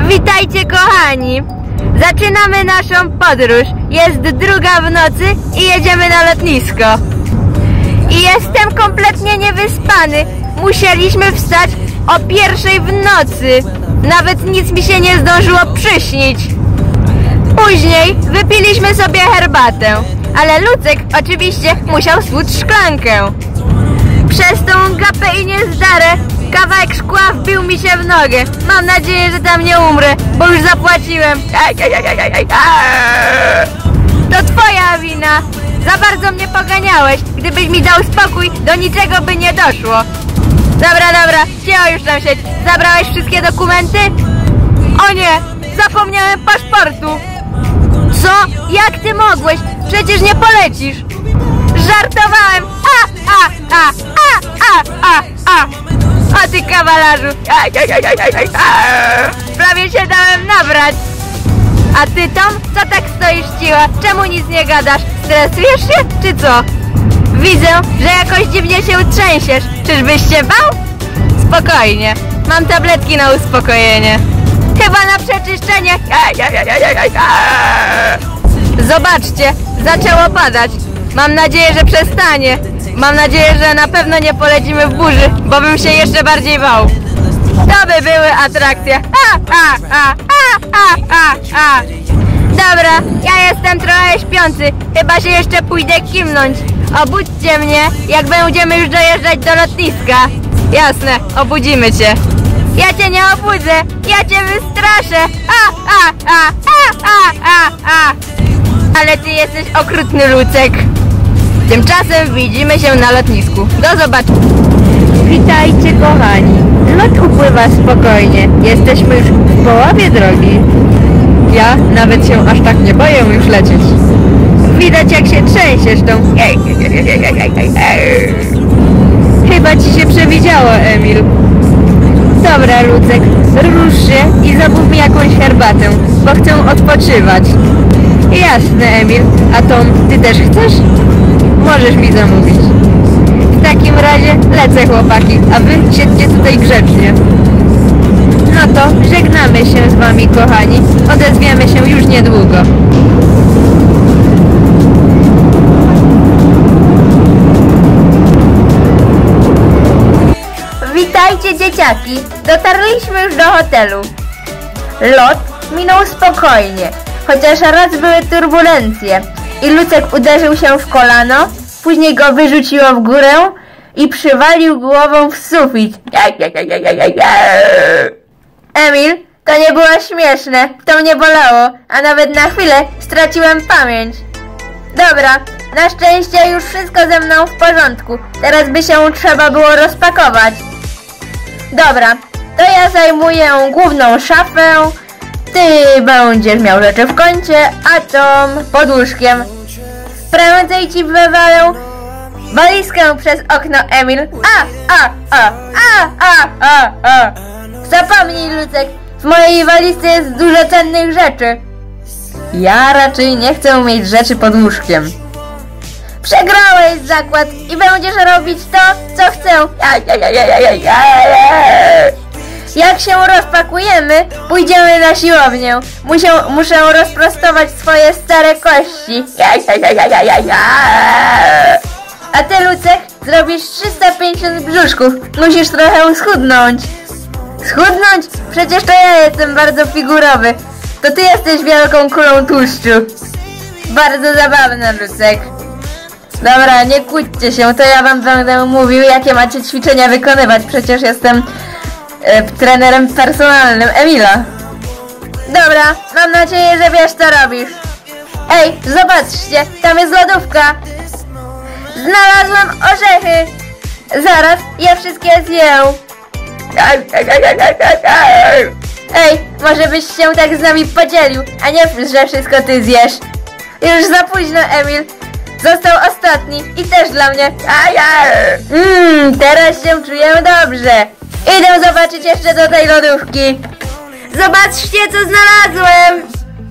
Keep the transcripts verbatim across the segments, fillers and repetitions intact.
Witajcie kochani! Zaczynamy naszą podróż. Jest druga w nocy i jedziemy na lotnisko. I jestem kompletnie niewyspany. Musieliśmy wstać o pierwszej w nocy. Nawet nic mi się nie zdążyło przyśnić. Później wypiliśmy sobie herbatę. Ale Lucek oczywiście musiał stłuc szklankę. Przez tą gapę i niezdarę kawałek szkła wbił mi się w nogę. Mam nadzieję, że tam nie umrę, bo już zapłaciłem. To twoja wina. Za bardzo mnie poganiałeś. Gdybyś mi dał spokój, do niczego by nie doszło. Dobra, dobra, cicho już tam siedź. Zabrałeś wszystkie dokumenty? O nie, zapomniałem paszportu. Co? Jak ty mogłeś? Przecież nie polecisz. Żartowałem. A, a, a, a, a, a, a. O ty kawalarzu. Prawie się dałem nabrać. A ty Tom, co tak stoisz cicho? Czemu nic nie gadasz? Stresujesz się, czy co? Widzę, że jakoś dziwnie się trzęsiesz. Czyżbyś się bał? Spokojnie, mam tabletki na uspokojenie. Chyba na przeczyszczenie. Zobaczcie, zaczęło padać. Mam nadzieję, że przestanie. Mam nadzieję, że na pewno nie polecimy w burzy, bo bym się jeszcze bardziej bał. To by były atrakcje. A, a, a, a, a, a, a. Dobra, ja jestem trochę śpiący. Chyba się jeszcze pójdę kimnąć. Obudźcie mnie, jak będziemy już dojeżdżać do lotniska. Jasne, obudzimy cię. Ja cię nie obudzę, ja cię wystraszę. A, a, a, a, a, a, a. Ale ty jesteś okrutny, Lucek. Tymczasem widzimy się na lotnisku. Do zobaczenia. Witajcie kochani. Lot upływa spokojnie. Jesteśmy już w połowie drogi. Ja nawet się aż tak nie boję już lecieć. Widać jak się trzęsiesz tą... Chyba ci się przewidziało, Emil. Dobra, Lucek, rusz się i zamów mi jakąś herbatę, bo chcę odpoczywać. Jasne, Emil. A Tom, ty też chcesz? Możesz mi zamówić. W takim razie lecę, chłopaki, a wy siedźcie tutaj grzecznie. No to żegnamy się z wami, kochani. Odezwiemy się już niedługo. Witajcie, dzieciaki. Dotarliśmy już do hotelu. Lot minął spokojnie, chociaż raz były turbulencje i Lucek uderzył się w kolano, później go wyrzuciło w górę i przywalił głową w sufit. Emil, to nie było śmieszne, to mnie bolało, a nawet na chwilę straciłem pamięć. Dobra, na szczęście już wszystko ze mną w porządku, teraz by się trzeba było rozpakować. Dobra, to ja zajmuję główną szafę, ty będziesz miał rzeczy w kącie, a Tom pod łóżkiem. Prędzej ci wywalę walizkę przez okno, Emil. A, a, a, a, a, a, a. Zapomnij, Lucek, w mojej walizce jest dużo cennych rzeczy. Ja raczej nie chcę mieć rzeczy pod łóżkiem. Przegrałeś zakład i będziesz robić to, co chcę. Jak się rozpakujemy, pójdziemy na siłownię. Muszę, muszę rozprostować swoje stare kości. A ty, Lucek, zrobisz trzysta pięćdziesiąt brzuszków. Musisz trochę schudnąć. Schudnąć? Przecież to ja jestem bardzo figurowy. To ty jesteś wielką kulą tłuszczu. Bardzo zabawne, Lucek. Dobra, nie kłóćcie się, to ja wam będę mówił, jakie macie ćwiczenia wykonywać. Przecież jestem e, trenerem personalnym Emila. Dobra, mam nadzieję, że wiesz, co robisz. Ej, zobaczcie, tam jest lodówka. Znalazłem orzechy. Zaraz, ja wszystkie zjem. Ej, może byś się tak z nami podzielił, a nie, że wszystko ty zjesz. Już za późno, Emil. Został ostatni i też dla mnie. Mmm, teraz się czuję dobrze. Idę zobaczyć jeszcze do tej lodówki. Zobaczcie, co znalazłem.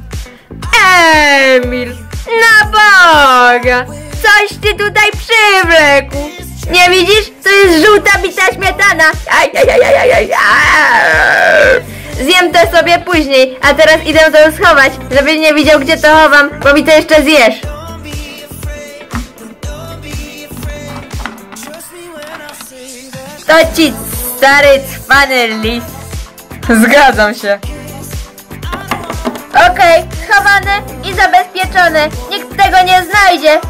Emil, na Boga, coś ty tutaj przywlekł. Nie widzisz? To jest żółta bita śmietana. zjem to sobie później, a teraz idę to schować, żebyś nie widział, gdzie to chowam, bo mi to jeszcze zjesz. To ci stary cwany lis. Zgadzam się. Okej, okay, schowane i zabezpieczone. Nikt tego nie znajdzie.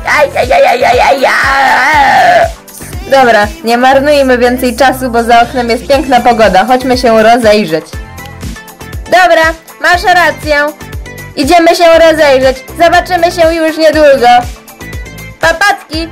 Dobra, nie marnujmy więcej czasu, bo za oknem jest piękna pogoda. Chodźmy się rozejrzeć. Dobra, masz rację. Idziemy się rozejrzeć. Zobaczymy się już niedługo. Papatki.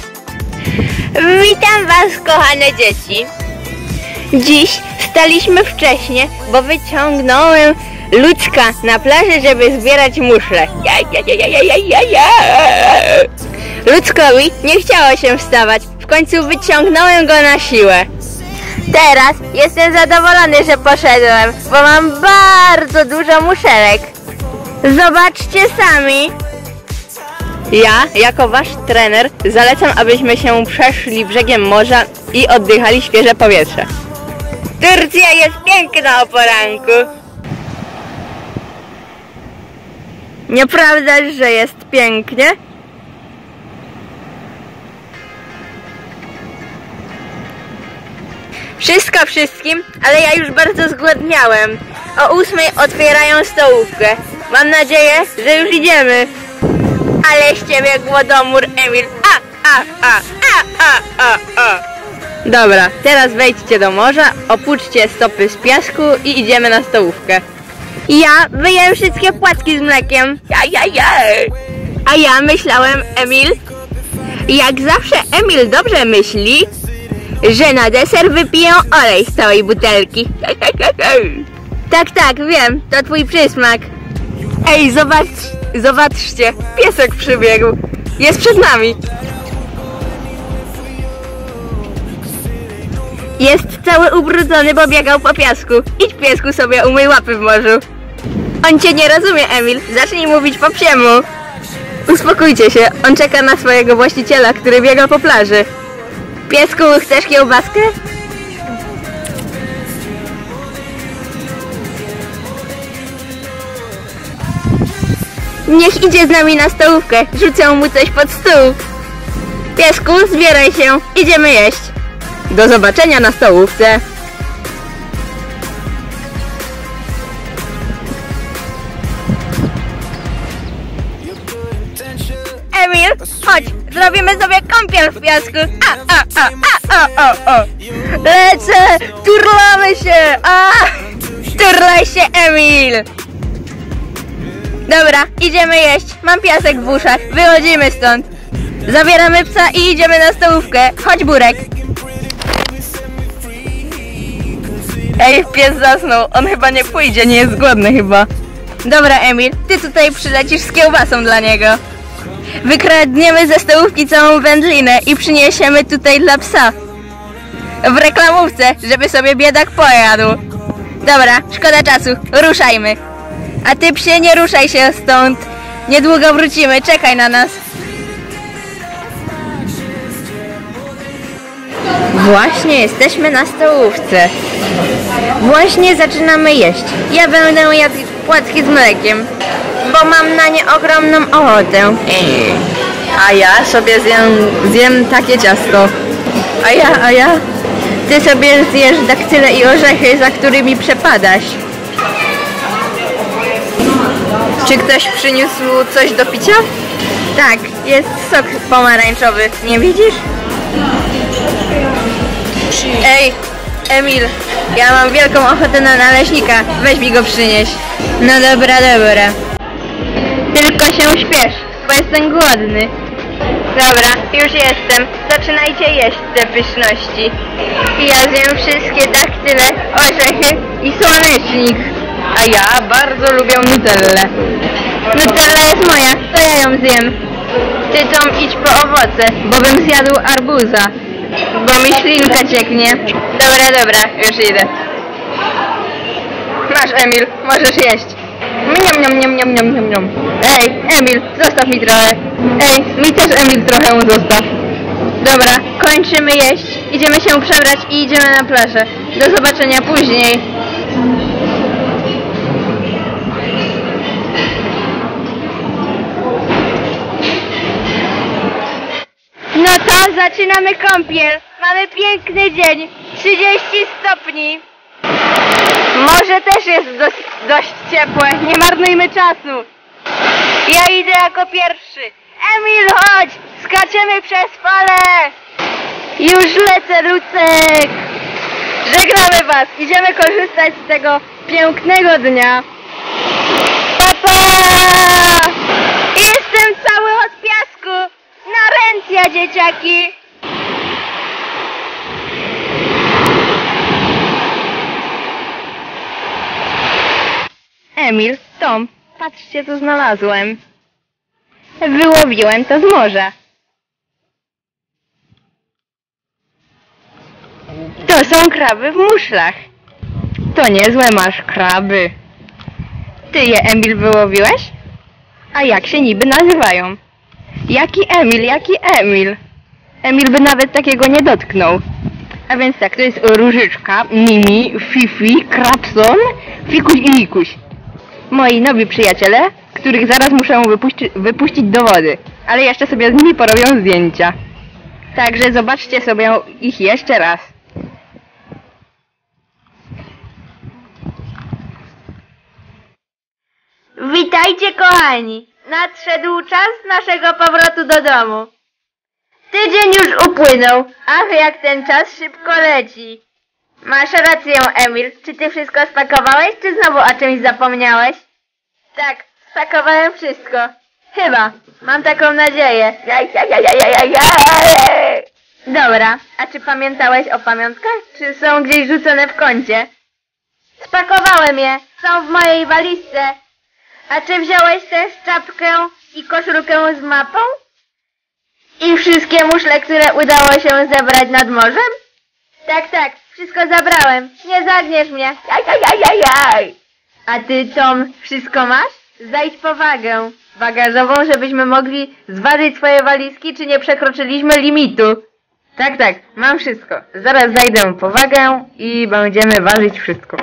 Witam was, kochane dzieci. Dziś wstaliśmy wcześnie, bo wyciągnąłem Ludzka na plażę, żeby zbierać muszle. Ja, ja, ja, ja, ja, ja, ja. Ludzkowi nie chciało się wstawać. W końcu wyciągnąłem go na siłę. Teraz jestem zadowolony, że poszedłem, bo mam bardzo dużo muszelek. Zobaczcie sami. Ja, jako wasz trener, zalecam, abyśmy się przeszli brzegiem morza i oddychali świeże powietrze. Turcja jest piękna o poranku. Nieprawda, że jest pięknie? Wszystko wszystkim, ale ja już bardzo zgłodniałem. O ósmej otwierają stołówkę. Mam nadzieję, że już idziemy. Ale z ciebie głodomór, Emil. A, a, a, a, a, a, a. Dobra, teraz wejdźcie do morza, opuśćcie stopy z piasku i idziemy na stołówkę. Ja wyjem wszystkie płatki z mlekiem. Ja, ja, ja. A ja myślałem, Emil, jak zawsze Emil dobrze myśli, że na deser wypiję olej z całej butelki. Tak, tak, wiem, to twój przysmak. Ej, zobacz, zobaczcie, piesek przybiegł. Jest przed nami. Jest cały ubrudzony, bo biegał po piasku. Idź, piesku, sobie umyj łapy w morzu. On cię nie rozumie, Emil. Zacznij mówić po psiemu. Uspokójcie się, on czeka na swojego właściciela, który biega po plaży. Piesku, chcesz kiełbaskę? Niech idzie z nami na stołówkę. Rzucę mu coś pod stół. Piesku, zbieraj się. Idziemy jeść. Do zobaczenia na stołówce. Emil, chodź, zrobimy sobie kąpiel w piasku. A, a, a, a, a, a, a. Lecę, turlamy się. A, turlaj się, Emil. Dobra, idziemy jeść. Mam piasek w uszach. Wychodzimy stąd. Zabieramy psa i idziemy na stołówkę. Chodź, Burek. Ej, pies zasnął. On chyba nie pójdzie, nie jest głodny chyba. Dobra, Emil, ty tutaj przylecisz z kiełbasą dla niego. Wykradniemy ze stołówki całą wędlinę i przyniesiemy tutaj dla psa. W reklamówce, żeby sobie biedak pojadł. Dobra, szkoda czasu, ruszajmy. A ty, psie, nie ruszaj się stąd. Niedługo wrócimy, czekaj na nas. Właśnie jesteśmy na stołówce. Właśnie zaczynamy jeść. Ja będę jadł płatki z mlekiem, bo mam na nie ogromną ochotę. A ja sobie zjem, zjem takie ciasto. A ja, a ja? Ty sobie zjesz daktyle i orzechy, za którymi przepadasz. Czy ktoś przyniósł coś do picia? Tak, jest sok pomarańczowy. Nie widzisz? Ej, Emil, ja mam wielką ochotę na naleśnika. Weź mi go przynieś. No dobra, dobra. Tylko się śpiesz, bo jestem głodny. Dobra, już jestem. Zaczynajcie jeść te pyszności. Ja zjem wszystkie daktyle, orzechy i słonecznik. A ja bardzo lubię nutellę. Nutella jest moja, to ja ją zjem. Ty, Tom, idź po owoce, bo bym zjadł arbuza. Bo mi ślinka cieknie. Dobra, dobra, już idę. Masz, Emil, możesz jeść. Miam, miam, miam, miam, miam, miam, miam. Ej, Emil, zostaw mi trochę. Ej, mi też, Emil, trochę zostaw. Dobra, kończymy jeść. Idziemy się przebrać i idziemy na plażę. Do zobaczenia później. Zaczynamy kąpiel. Mamy piękny dzień. trzydzieści stopni. Morze też jest dość, dość ciepłe. Nie marnujmy czasu. Ja idę jako pierwszy. Emil, chodź! Skaczemy przez falę! Już lecę, Lucek! Żegnamy was! Idziemy korzystać z tego pięknego dnia. Pa, pa! Jestem cały od piasku! Narencja, dzieciaki! Emil, Tom, patrzcie co znalazłem. Wyłowiłem to z morza. To są kraby w muszlach. To niezłe masz kraby. Ty je, Emil, wyłowiłeś? A jak się niby nazywają? Jaki Emil, jaki Emil? Emil by nawet takiego nie dotknął. A więc tak, to jest Różyczka, Mimi, Fifi, Krapson, Fikuś i Mikuś. Moi nowi przyjaciele, których zaraz muszę wypuści wypuścić do wody. Ale jeszcze sobie z nimi porobią zdjęcia. Także zobaczcie sobie ich jeszcze raz. Witajcie, kochani! Nadszedł czas naszego powrotu do domu. Tydzień już upłynął. Ach, jak ten czas szybko leci. Masz rację, Emil. Czy ty wszystko spakowałeś, czy znowu o czymś zapomniałeś? Tak, spakowałem wszystko. Chyba. Mam taką nadzieję. Dobra, a czy pamiętałeś o pamiątkach? Czy są gdzieś rzucone w kącie? Spakowałem je. Są w mojej walizce. A czy wziąłeś też czapkę i koszulkę z mapą? I wszystkie muszle, które udało się zebrać nad morzem? Tak, tak, wszystko zabrałem. Nie zagniesz mnie. Jaj, jaj, jaj, jaj. A ty, Tom, wszystko masz? Zajdź po wagę bagażową, żebyśmy mogli zważyć swoje walizki, czy nie przekroczyliśmy limitu. Tak, tak, mam wszystko. Zaraz zajdę po wagę i będziemy ważyć wszystko.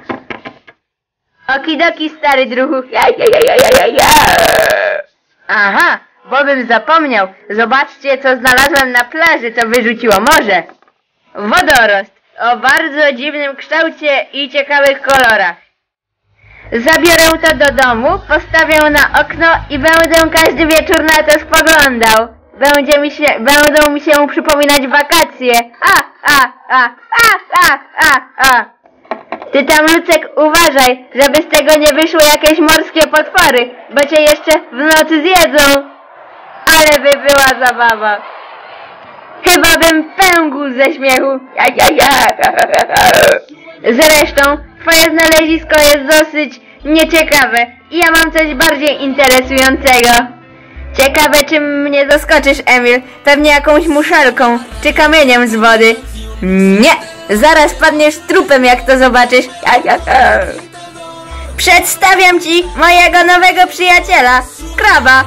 Okidoki, stary druhu. Jaj, jaj, jaj, jaj, jaj. Aha, bo bym zapomniał. Zobaczcie, co znalazłem na plaży, co wyrzuciło morze. Wodorost o bardzo dziwnym kształcie i ciekawych kolorach. Zabiorę to do domu, postawię na okno i będę każdy wieczór na to spoglądał. Będzie mi się, będą mi się przypominać wakacje. A, a, a, a, a, a, a. Ty tam, Lucek, uważaj, żeby z tego nie wyszły jakieś morskie potwory, bo cię jeszcze w nocy zjedzą. Ale by była zabawa. Chyba bym pękł ze śmiechu. Ja, ja, ja. Zresztą, twoje znalezisko jest dosyć nieciekawe i ja mam coś bardziej interesującego. Ciekawe, czym mnie zaskoczysz, Emil. Pewnie jakąś muszelką, czy kamieniem z wody. Nie! Zaraz padniesz trupem, jak to zobaczysz. Ja, ja, ja. Przedstawiam ci mojego nowego przyjaciela, kraba.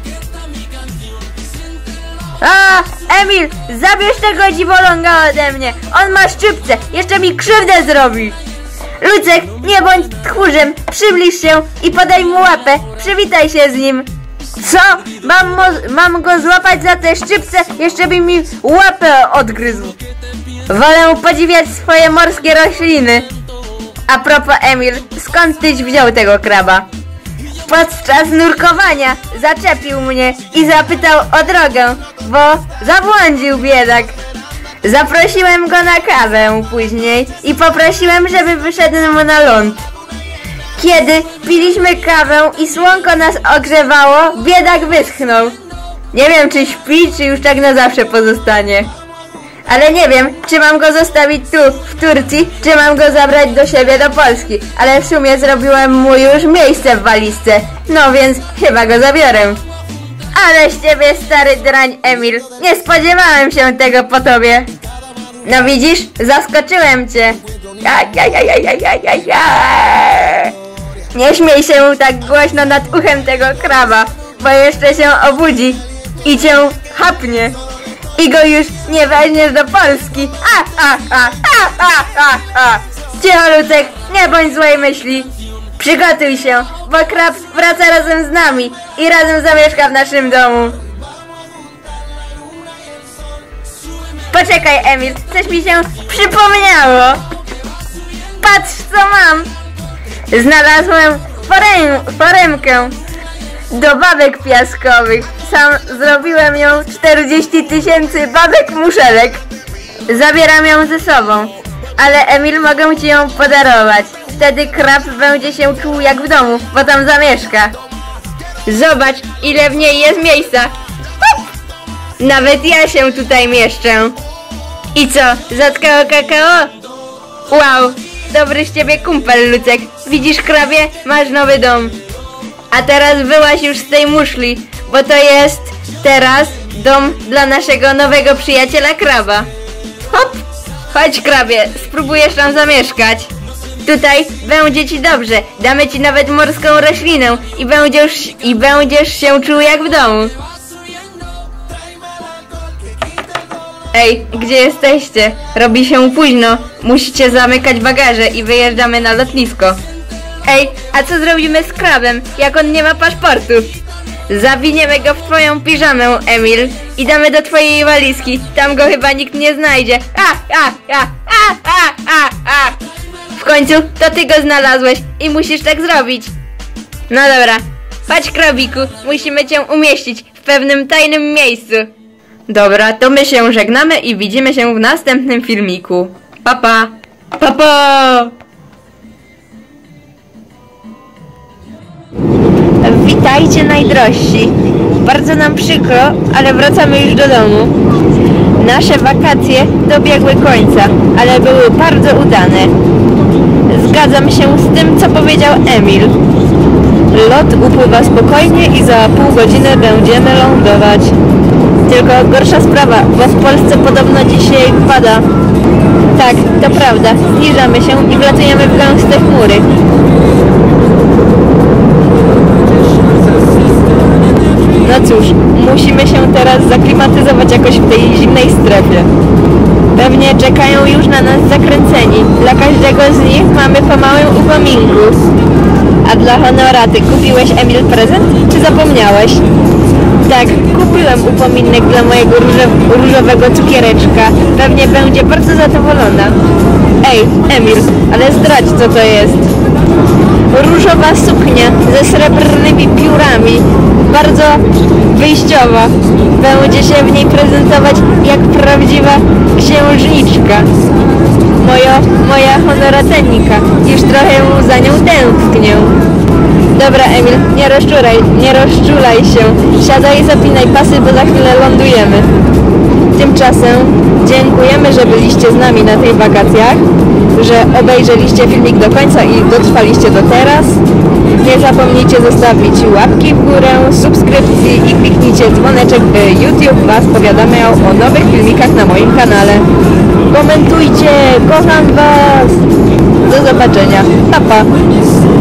A, Emil, zabierz tego dziwoląga ode mnie. On ma szczypce, jeszcze mi krzywdę zrobi. Lucek, nie bądź tchórzem, przybliż się i podaj mu łapę. Przywitaj się z nim. Co? Mam, mam go złapać za te szczypce, jeszcze by mi łapę odgryzł. Wolę podziwiać swoje morskie rośliny. A propos, Emil, skąd tyś wziął tego kraba? Podczas nurkowania zaczepił mnie i zapytał o drogę, bo zabłądził biedak. Zaprosiłem go na kawę później i poprosiłem, żeby wyszedł mu na ląd. Kiedy piliśmy kawę i słonko nas ogrzewało, biedak wyschnął. Nie wiem, czy śpi, czy już tak na zawsze pozostanie. Ale nie wiem, czy mam go zostawić tu, w Turcji, czy mam go zabrać do siebie do Polski. Ale w sumie zrobiłem mu już miejsce w walizce. No więc chyba go zabiorę. Ale z ciebie, stary drań, Emil. Nie spodziewałem się tego po tobie. No widzisz, zaskoczyłem cię. Ja, ja, ja, ja, ja, ja, ja, ja. Nie śmiej się tak głośno nad uchem tego kraba, bo jeszcze się obudzi i cię chapnie. I go już nie weźmiesz do Polski. A, a, a, a, a, a, a. Cicho, Lucek, nie bądź złej myśli. Przygotuj się, bo krab wraca razem z nami i razem zamieszka w naszym domu. Poczekaj, Emil, coś mi się przypomniało. Patrz, co mam. Znalazłem forem, foremkę do babek piaskowych. Sam zrobiłem ją czterdzieści tysięcy babek muszelek. Zabieram ją ze sobą. Ale Emil, mogę ci ją podarować. Wtedy krab będzie się czuł jak w domu, bo tam zamieszka. Zobacz, ile w niej jest miejsca. Hop! Nawet ja się tutaj mieszczę. I co, zatkało kakao? Wow, dobry z ciebie kumpel, Lucek. Widzisz, krabie? Masz nowy dom. A teraz wyłaź już z tej muszli, bo to jest teraz dom dla naszego nowego przyjaciela kraba. Hop! Chodź, krabie, spróbujesz tam zamieszkać. Tutaj będzie ci dobrze, damy ci nawet morską roślinę i będziesz, i będziesz się czuł jak w domu. Ej, gdzie jesteście? Robi się późno, musicie zamykać bagaże i wyjeżdżamy na lotnisko. Ej, a co zrobimy z krabem, jak on nie ma paszportu? Zawiniemy go w twoją piżamę, Emil, i damy do twojej walizki. Tam go chyba nikt nie znajdzie. A, a, a, a, a, a, a. W końcu to ty go znalazłeś i musisz tak zrobić. No dobra, chodź, krabiku, musimy cię umieścić w pewnym tajnym miejscu. Dobra, to my się żegnamy i widzimy się w następnym filmiku. Pa, pa. Pa, pa. Witajcie, najdrożsi. Bardzo nam przykro, ale wracamy już do domu. Nasze wakacje dobiegły końca, ale były bardzo udane. Zgadzam się z tym, co powiedział Emil. Lot upływa spokojnie i za pół godziny będziemy lądować. Tylko gorsza sprawa, bo w Polsce podobno dzisiaj pada. Tak, to prawda. Zniżamy się i wlatujemy w gęste chmury. No cóż, musimy się teraz zaklimatyzować jakoś w tej zimnej strefie. Pewnie czekają już na nas zakręceni. Dla każdego z nich mamy po małym upominku. A dla honoraty kupiłeś, Emil, prezent? Czy zapomniałeś? Tak, kupiłem upominek dla mojego różo- różowego cukiereczka. Pewnie będzie bardzo zadowolona. Ej, Emil, ale zdradź, co to jest. Różowa suknia ze srebrnymi piórami. Bardzo wyjściowa. Będzie się w niej prezentować jak prawdziwa księżniczka. Moja, moja honoratenika. Już trochę za nią tęsknię. Dobra, Emil, nie rozczulaj, nie rozczulaj się. Siadaj i zapinaj pasy, bo za chwilę lądujemy. Tymczasem dziękujemy, że byliście z nami na tych wakacjach, że obejrzeliście filmik do końca i dotrwaliście do teraz. Nie zapomnijcie zostawić łapki w górę, subskrypcji i kliknijcie dzwoneczek, by YouTube Was powiadamiał o nowych filmikach na moim kanale. Komentujcie, kocham Was! Do zobaczenia, pa pa!